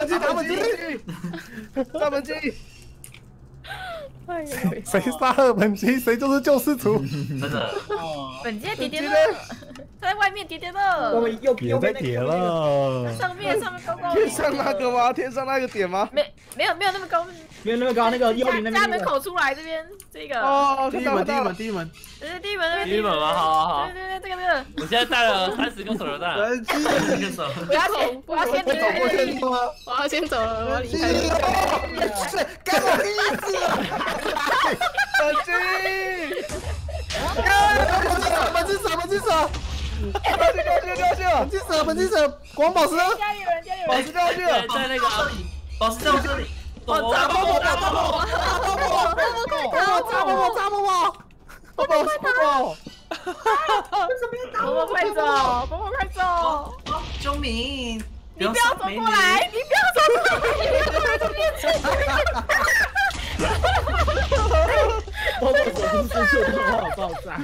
大本鸡！ 谁杀了本鸡，谁就是救世主。 真的。 本街叠叠乐，他在外面叠叠乐。 我们右别再叠了。 上面高高。 天上那个吗？天上那个点吗？ 没有那么高。 没有那么高，那个幽灵那边。 家门口出来这边这个。 哦， 第一门。 这是第一门那边。 第一门吗？好。 对，这个。 我现在带了30个手榴弹。30个手。 我要先离开这里。我要先走了，我要离开这里。 干我屁事啊！ 本鸡！ 本鸡蛇，光宝石呢？ 家里有人。 宝石掉下去了， 在那个宝石在我这里。 炸爆！ 快走！ 救命！ 你不要走过来！这边爆炸！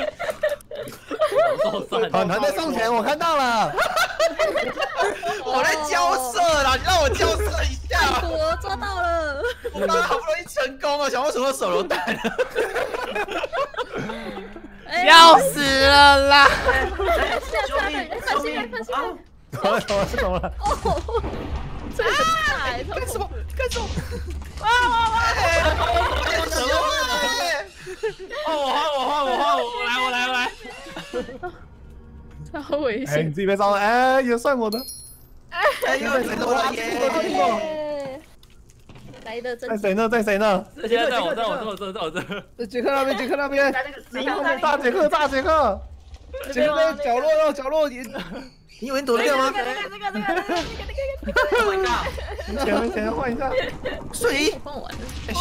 团团在送钱，我看到了。 我在交涉啦，你让我交涉一下。 我抓到了。 我刚刚好不容易成功了，想为什么手榴弹？ 要死了啦！ 救命！ 怎么了？ 干什么？ 哇！ 我来！ 好危哎，你自己被烧了，哎，也算我的。 哎呦，我耶！ 来的真。 在谁呢？ 现在在我这。 在杰克那边。 大杰克。 杰克在角落， 你以为你躲得掉吗？ 这个。 没钱换一下。 水。 换完了。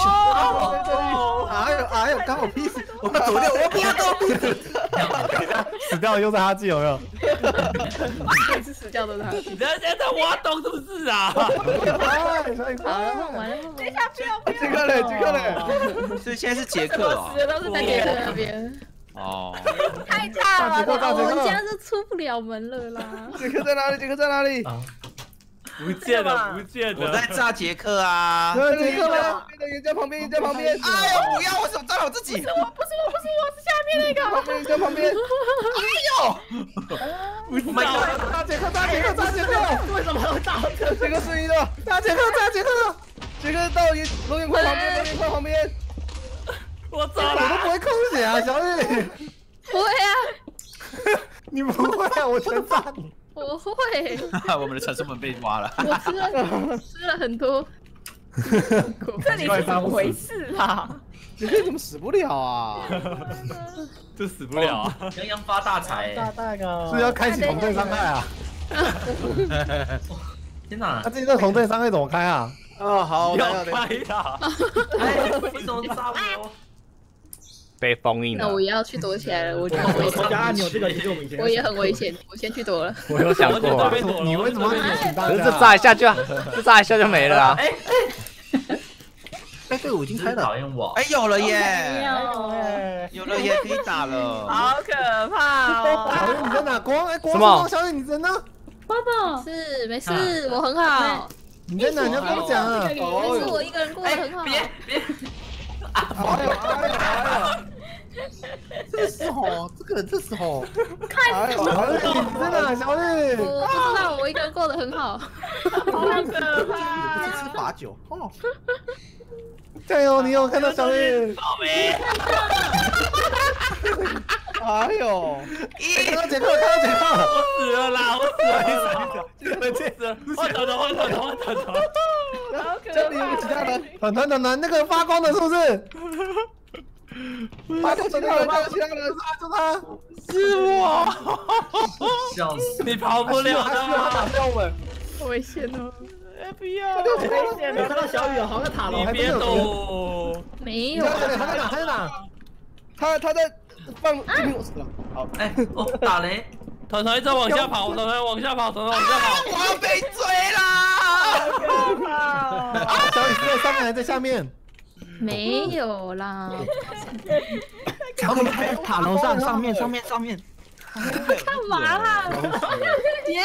哎呦，刚好屁事！我要躲掉，我不要动。 死掉又是他记有没有？ 每次死掉都是他。 你现在挖洞是不是啊？ 换完了。 等一下，不要！ 杰克嘞！ 所以现在是杰克哦。 死的都是在杰克那边。 哦。 太差了！ 我们家是出不了门了啦。 杰克在哪里？ 不见了！ 我在炸杰克啊！ 杰克吗？人家旁边。 哎呦，不要！我怎么炸了我自己？ 不是我，是下面那个。 在旁边。 哎呦！ 不是啊！ 大杰克！ 为什么会炸？ 杰克失忆了！ 大杰克！ 杰克到龙眼块旁边。 我走了！ 我都不会控血啊，小雨。 不会啊。 你不会啊？我全炸你。 我会。 我们的传送门被挖了。 我吃了很多。 这里是怎么回事啦？ 杰克怎么死不了啊？ 就死不了啊！ 洋洋发大财！ 是要开启同队伤害啊？ 天哪！ 他自己这同队伤害怎么开啊？ 哦，好， 要开呀！为什么杀我？ 被封印了。 那我也要去躲起来了，我觉得很危险。 我家按钮这个其实我们以前。 我也很危险，我先去躲了。 我有想过， 你为什么要请大家？ 可是这炸一下就没了啊！哎，队伍已经开了。 讨厌我！ 哎，有了耶！有了耶，可以打了。 好可怕哦！ 小雨你在哪？光，小雨你在哪？ 爸爸是没事，我很好。 你在哪？你要跟我讲啊！ 没事，我一个人过得很好。 别！ 这是吼，这个人这是吼。 小雨你在哪？小雨， 我不知道，我一个人过得很好。 好可怕！ 吃罚酒哦。 加油！你有看到小雨？ 倒霉！ 哎呦！ 看到杰克！ 我死了啦！我死了！换头！ 这里有其他人。 团那个发光的是不是？ 发其他人， 就他。 是我。 笑死！你跑不了的。 好危险哦！ 不要！我看到小雨了，好像塔楼。 你别动！ 没有。 他在哪？ 他在放金苹果死了。好， 打雷！团团一直往下跑，团团往下跑。 我要被追啦！ 可怕！ 小雨是在上面还在下面？ 没有啦。 他们在塔楼上面。 干嘛啦？杰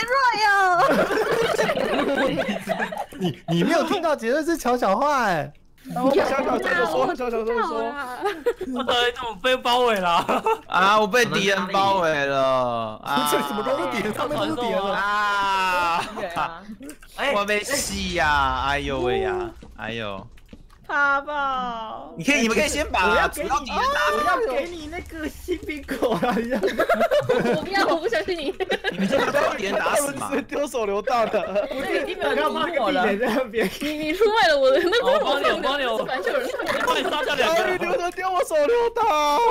瑞呀！ 你没有听到杰瑞是巧巧话哎。 我小小这么说，小小这么说。 我怎么被包围了？ 啊！我被敌人包围了啊！ 这什么都是敌人，上面都是敌人了啊！我被戏呀！哎呦喂呀！哎呦！ 怕吧！ 你们可以先把主要敌人打我要给你那个新苹果啊！ 我不要，我不相信你。 你们先把主要敌人打死嘛！ 丢手榴弹的， 我已经没有看到我了。 你出卖了我的那个， 我帮你， 反正有人帮你杀掉2个。 你留着丢我手榴弹！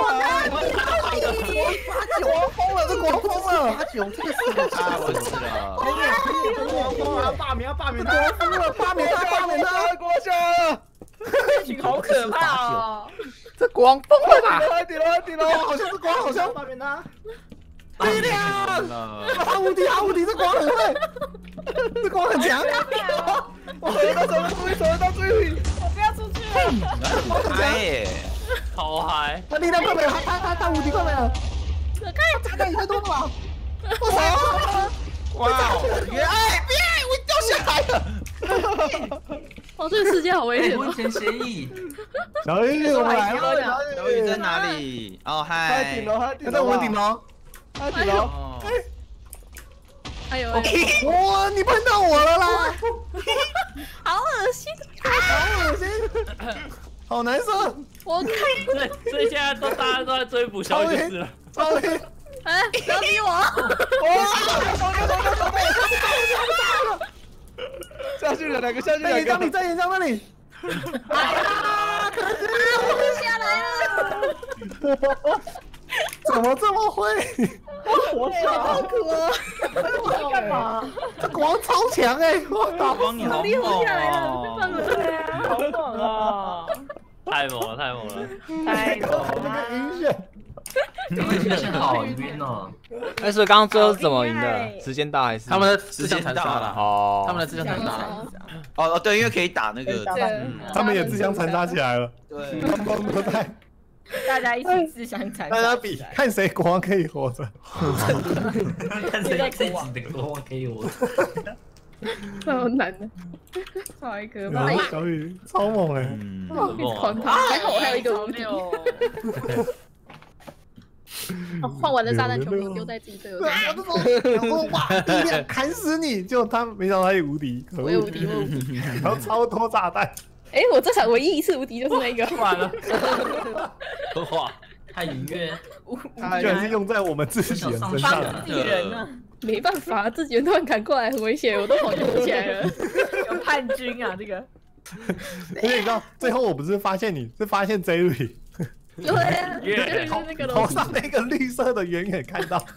国王疯了，这国王疯了！ 他囧这个死了啊！我死了！ 罢免他！ 国王疯了，罢免他！ 国家！ 这群好可怕哦！ 这国王疯了吧？ 顶了！ 好像是国王，好像罢免他！ 力量！他无敌，这国王很会，这国王很强。 我手榴弹追你！ 我不要出去了！ 哎， 好嗨！ 他力量快没有，他无敌快没有。炸弹也太多了吧！ 哇！别！我掉下来了！ 哦，这个世界好危险！ 婚前协议。 小雨，我来了。 小雨在哪里？哦嗨！ 他在我们顶楼。 哦。 哎呦， 哇！你碰到我了啦！ 好恶心， 好恶心，好难受。 我看， 所以现在大家都在追捕小雨就是了。 超云， 哎，不要逼我！ 下去了，2个下去在岩浆里， 2个。 在岩浆那里。 我下来了。 怎么这么会？ 我好苦哦！ 要干嘛？ 这国王超强哎！我操！ 光你好猛哦！ 好猛啊！ 太猛了，太猛了！ 太猛了！ 那个晕眩。 好晕哦！ 哎，所以刚刚最后是怎么赢的？时间到还是他们的时间到了哦？ 他们的自相残杀。哦，对，因为可以打那个， 他们也自相残杀起来了。 对， 他们都在。 大家一起自相残杀， 大家比看谁国王可以活着。 看谁自己的国王可以活着。 好难的， 好一个吧！ 小雨超猛哎！ 一直狂跑，还好我还有一个无敌。换完了炸弹全部丢在自己队友身上。 我说哇，力量砍死你！结果他没想到他也无敌， 我也无敌， 然后超多炸弹。 哎，我这场唯一一次无敌就是那个。 完了，哇， 太愉悦， 居然是用在我们自己人身上。 自己人呢？ 没办法，自己人突然砍过来很危险，我都跑躲起来了。 有叛军啊，这个。 而且你知道，最后我不是发现你，是发现 Jerry。 对啊，就是那个头上那个绿色的，远远看到。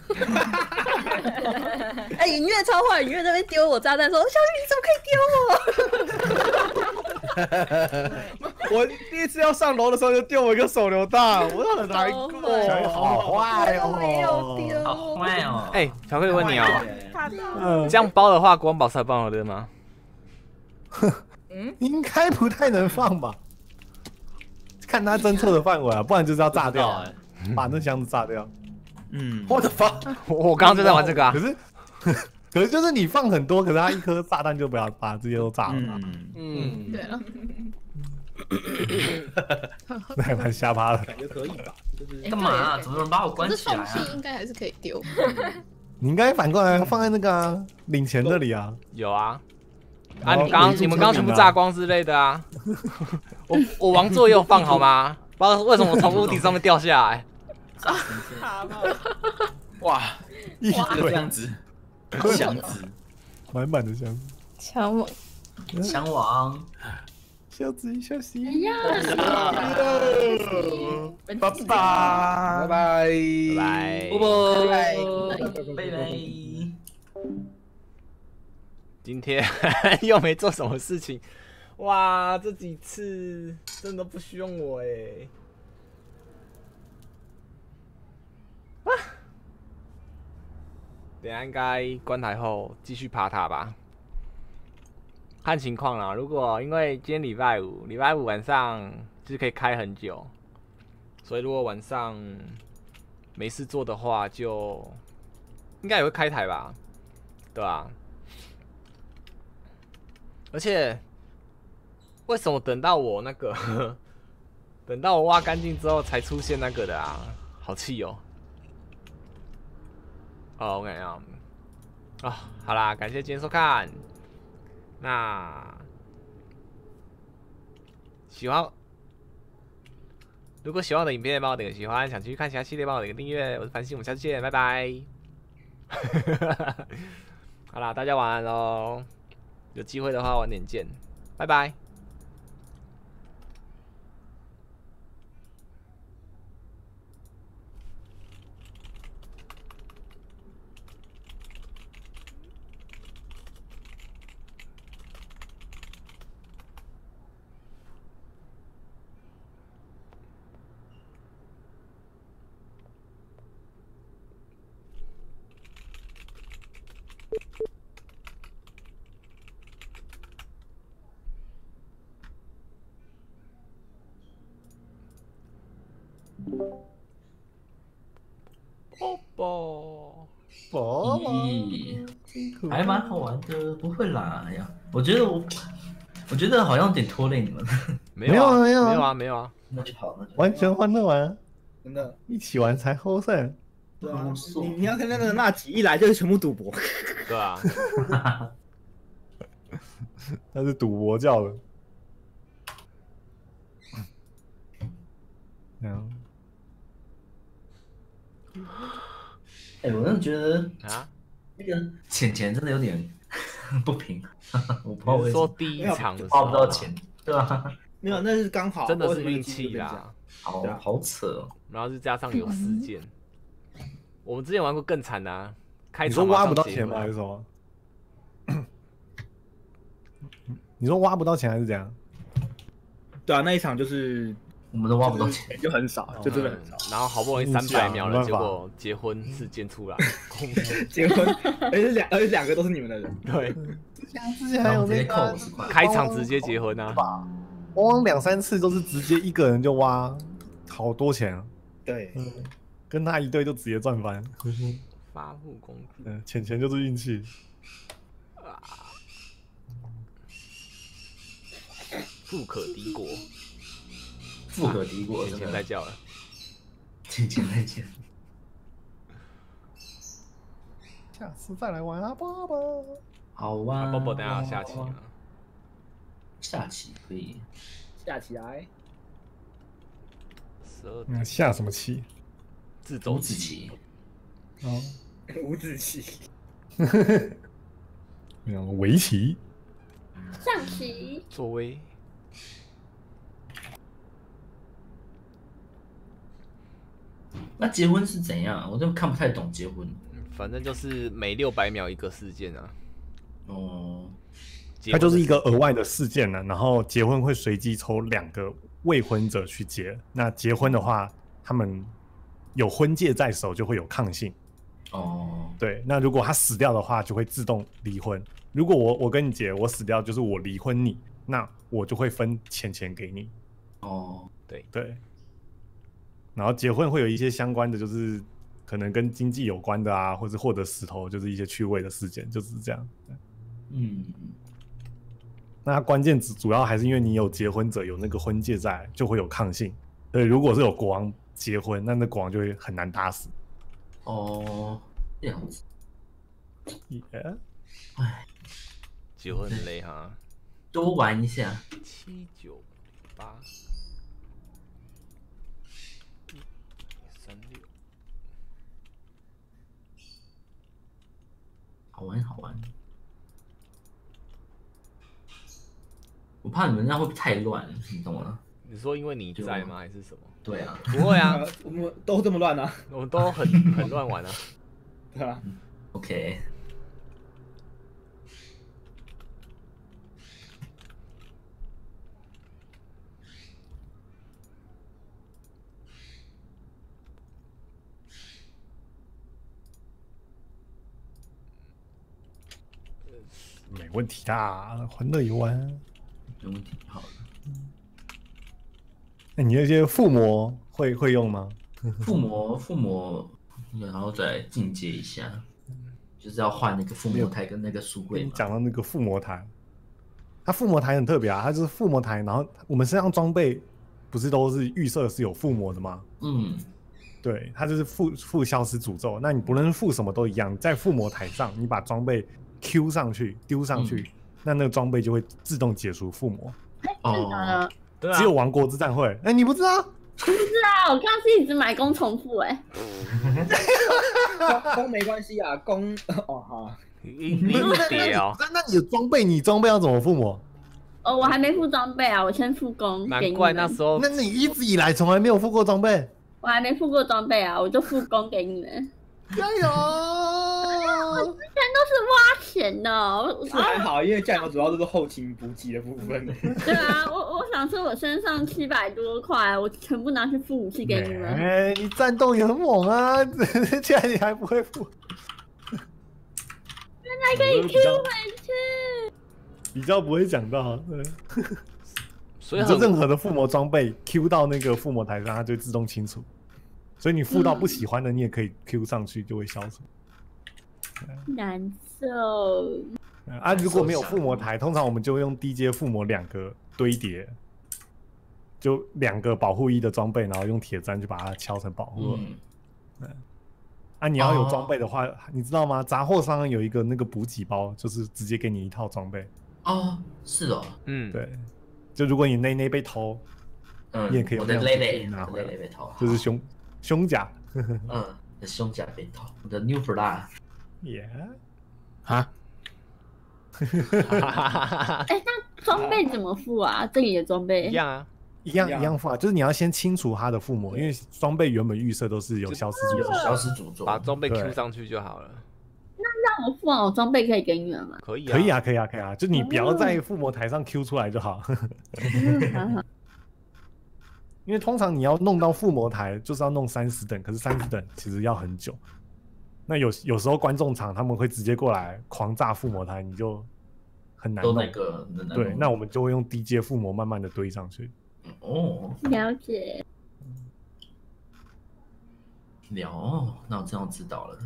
哎，云月超坏，云月在那边丢我炸弹，说：“小雨，你怎么可以丢我？” 我第一次要上楼的时候就丢我一个手榴弹，我很难过。 小雨好坏哦， 没有丢， 好坏哦！ 哎，巧克力问你哦， 看到。 这样包的话，国王宝石还放得吗？ 应该不太能放吧？看他侦测的范围啊，不然就是要炸掉，把那箱子炸掉。 我的发， 我刚刚就在玩这个啊。 可是就是你放很多，可是他一颗炸弹就不要把这些都炸了。 对了， 那还蛮瞎趴的。 感觉可以吧？就是干嘛啊？怎么能把我关这起来啊？ 缝隙应该还是可以丢。 你应该反过来放在那个领钱这里啊。 有啊。啊！你们刚全部炸光之类的啊！我王座也有放好吗？不知道为什么我从屋顶上面掉下来。 哇！ 一堆这样子，箱子， 满满的箱子。 强猛， 强王， 休息休息。 拜拜拜拜拜拜拜。 今天又没做什么事情，哇！这几次真的不需要我哎。等下应该关台后继续爬塔吧，看情况啦。如果因为今天礼拜五晚上就是可以开很久，所以如果晚上没事做的话，就应该也会开台吧？对啊。而且，为什么等到我那个，等到我挖干净之后才出现那个的啊？好气哦！哦，OK 啊，好啦，感谢今天收看。那如果喜欢我的影片，帮我点个喜欢；想继续看其他系列，帮我点个订阅。我是繁星，我们下次见，拜拜。好啦，大家晚安喽！有机会的话晚点见，拜拜。 咦，还蛮好玩的，不会啦。哎呀，我觉得好像有点拖累你们。 没有啊， 那就好， 完全欢乐玩， 真的， 一起玩才获胜。 对啊，你要看那个纳吉一来就是全部赌博。 对啊， 那是赌博叫的。 哎，我真的觉得啊， 那个钱真的有点不平，我不知道为什么。 说第一场的时候花不到钱，对吧？ 没有，那是刚好， 真的是运气啦。 好扯哦。 然后就加上有事件，我们之前玩过更惨的啊， 你说挖不到钱吗？还是什么？你说挖不到钱还是怎样？ 对啊，那一场就是我们都挖不到钱， 就很少，就真的很少。 然后好不容易300秒了，结果结婚事件出来， 结婚，而且两个都是你们的人。 对， 之前还有那个开场直接结婚啊， 汪2-3次都是直接一个人就挖好多钱啊。 对， 跟他一对就直接赚翻。 发布工具， 钱就是运气。 富可敌国，钱在叫了， 钱在叫。 下次再来玩啊，爸爸。 好玩。 爸爸等下下棋啊。 下棋可以。 下起来。 下什么棋？ 自走棋。 哦。 五子棋。 围棋。 象棋。 作威。 那结婚是怎样？我都看不太懂结婚。 反正就是每600秒一个事件啊。 哦。 它就是一个额外的事件呢，然后结婚会随机抽2个未婚者去结。那结婚的话，他们有婚戒在手，就会有抗性。 哦。 对，那如果他死掉的话，就会自动离婚。如果我跟你结，我死掉就是我离婚你，那我就会分钱给你。 哦， 对。然后结婚会有一些相关的，就是可能跟经济有关的啊，或者获得石头，就是一些趣味的事件，就是这样。那它关键主要还是因为你有结婚者有那个婚戒在，就会有抗性。所以如果是有国王结婚，那国王就会很难打死。 哦，这样子。 哎，结婚很累哈。 多玩一下。 7、9、8。 好玩，我怕你们这样会太乱，你懂吗？ 你说因为你在吗？还是什么？ 对啊， 不会啊， 我们都这么乱啊， 我们都很乱玩啊， 对啊。 OK。 没问题的，欢乐游玩。 没问题，好的。 那你那些附魔会用吗？ 附魔，然后再进阶一下。 就是要换那个附魔台跟那个书柜嘛。 讲到那个附魔台，它附魔台很特别啊，它就是附魔台，然后我们身上装备不是都是预设是有附魔的吗？ 嗯， 对，它就是附消失诅咒。那你不论附什么都一样，在附魔台上，你把装备 Q 上去丢上去，那个装备就会自动解除附魔。 哦， 对啊只有王国之战会，哎，你不知道？ 不是啊，我刚刚是一直买弓重复哎。 攻没关系啊，攻哦好。 一叠哦。 那你的装备，你装备要怎么附魔？ 哦，我还没附装备啊，我先附弓。 难怪那时候， 那你一直以来从来没有附过装备？ 我还没附过装备啊，我就附弓给你们。 加油！ 我之前都是挖钱的， 是还好，因为酱油主要都是后勤补给的部分。 对啊，我想说，我身上700多块，我全部拿去付武器给你们。 哎，你战斗也很猛啊，竟然你还不会付？ 原来可以 Q 回去。 比较不会讲到，对。 所以就任何的附魔装备 Q 到那个附魔台上，它就会自动清除。所以你附到不喜欢的，你也可以 Q 上去，就会消除。 难受。 啊，如果没有附魔台，通常我们就会用低阶附魔2个堆叠，就2个保护1的装备，然后用铁砧去把它敲成保护2。啊，你要有装备的话，你知道吗？杂货商有一个那个补给包，就是直接给你一套装备。 哦，是哦， 对，就如果你内被偷，你也可以我的用累拿回来， 被偷， 就是胸甲。 胸甲被偷，我的 New Blood。 啊？ 哎，那装备怎么附啊？这里的装备一样啊， 一样附啊，就是你要先清除它的附魔，因为装备原本预设都是有消失诅咒， 把装备 Q 上去就好了。 那我附完我装备可以给你们吗？ 可以啊，就你不要在附魔台上 Q 出来就好。因为通常你要弄到附魔台，就是要弄30等，可是30等其实要很久。那有时候观众场他们会直接过来狂炸附魔台，你就很难弄。对，那我们就会用低阶附魔慢慢的堆上去。 哦， 了解。 那我这样知道了。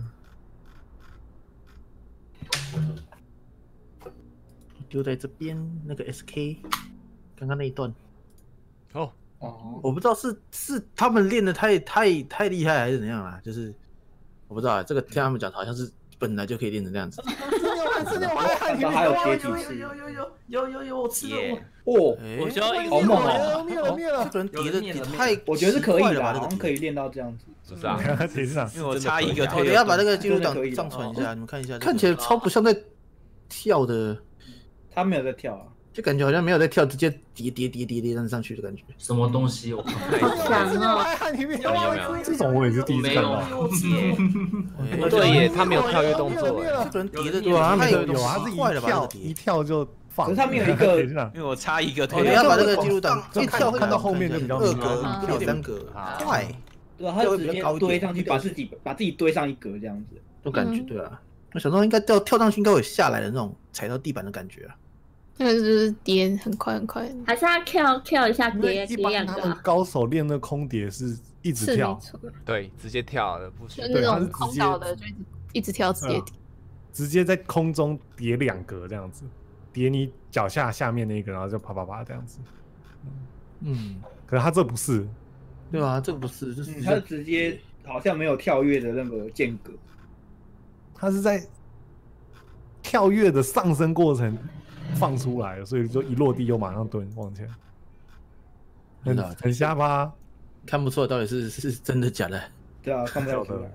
丢在这边那个 SK， 刚刚那一段。我不知道是他们练的太厉害还是怎样啦，就是我不知道这个听他们讲好像是本来就可以练成这样子。 还有叠几次？ 有，我吃了。 我需要一个好猛哦！ 灭了， 这人叠的太， 我觉得是可以的吧，好像可以练到这样子。 不是啊， 因为我差一个。 我等一下把那个记录档上传一下，你们看一下。看起来超不像在跳的。 他没有在跳啊。 就感觉好像没有在跳，直接叠上去的感觉。 什么东西？我好强哦！ 这种我也是第一次看到。 对耶，他没有跳跃动作。 这人叠的对啊，他有，他是一跳就放。 可是他没有一个， 因为我差一个。 你要把那个记录档一跳看到后面就比较 2格、跳3格，快。 对啊，他就直接堆上去，把自己堆上一格这样子。 这种感觉，对啊。我想说应该跳上去应该有下来的那种踩到地板的感觉啊。 那个就是叠很快， 还是他跳一下叠2 他们高手练那空叠是一直跳， 对，直接跳的不行。 就那种空岛的就一直跳， 直接在空中叠2格这样子，叠你脚下面那个，然后就啪这样子。可是他这不是， 对啊，这个不是，就是他直接好像没有跳跃的那个间隔，他是在跳跃的上升过程放出来了，所以就一落地又马上蹲往前，很瞎吧？ 看不出来到底是真的假的。 对啊，看不出来。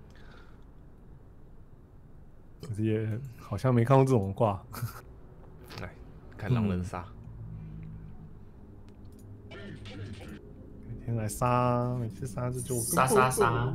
可是也好像没看过这种挂。 来看狼人杀， 每天来杀，每次杀这就杀。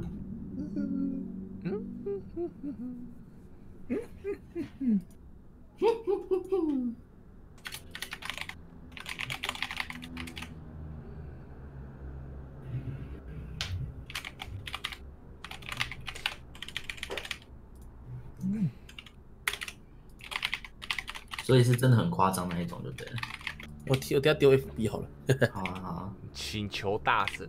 所以是真的很夸张那一种，对不对？ 我等下丢 FB 好了。 好， 请求大神。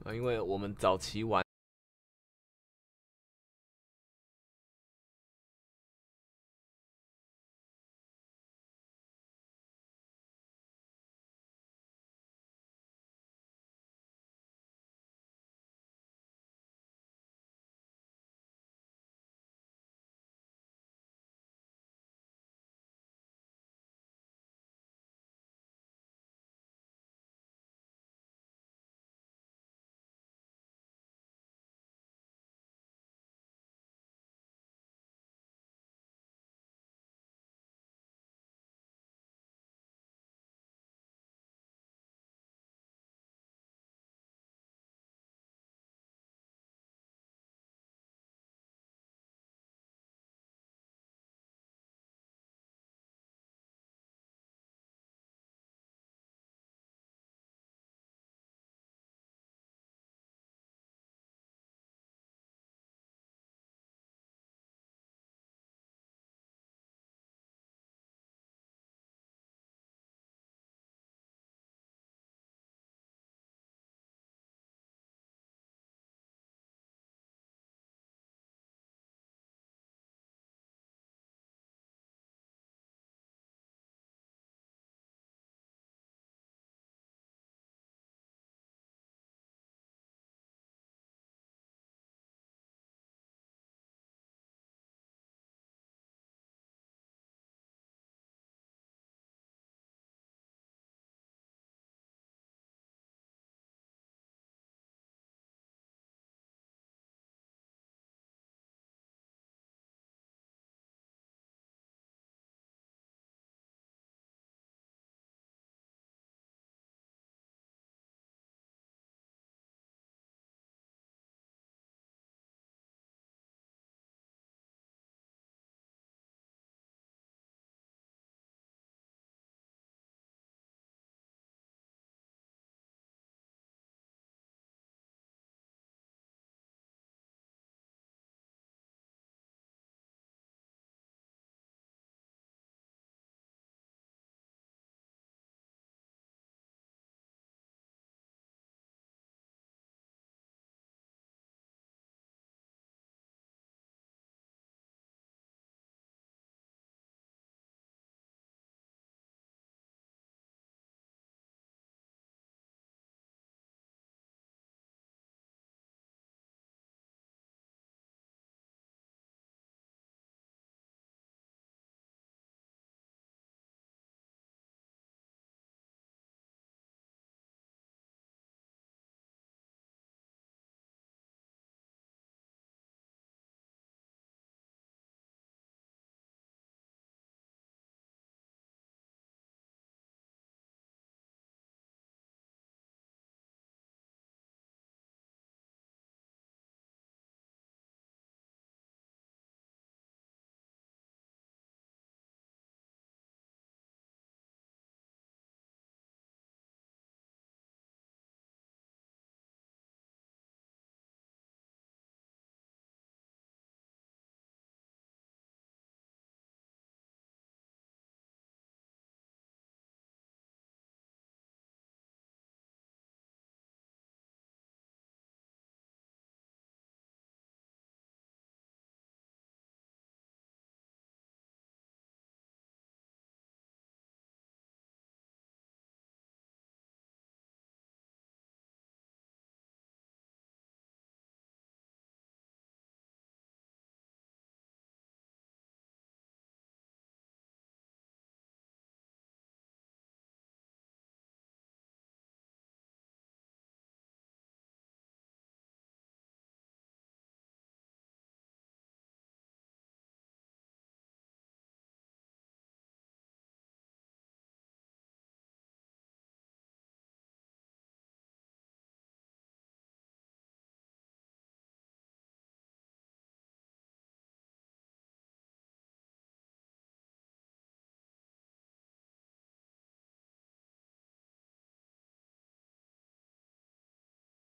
因为我们早期玩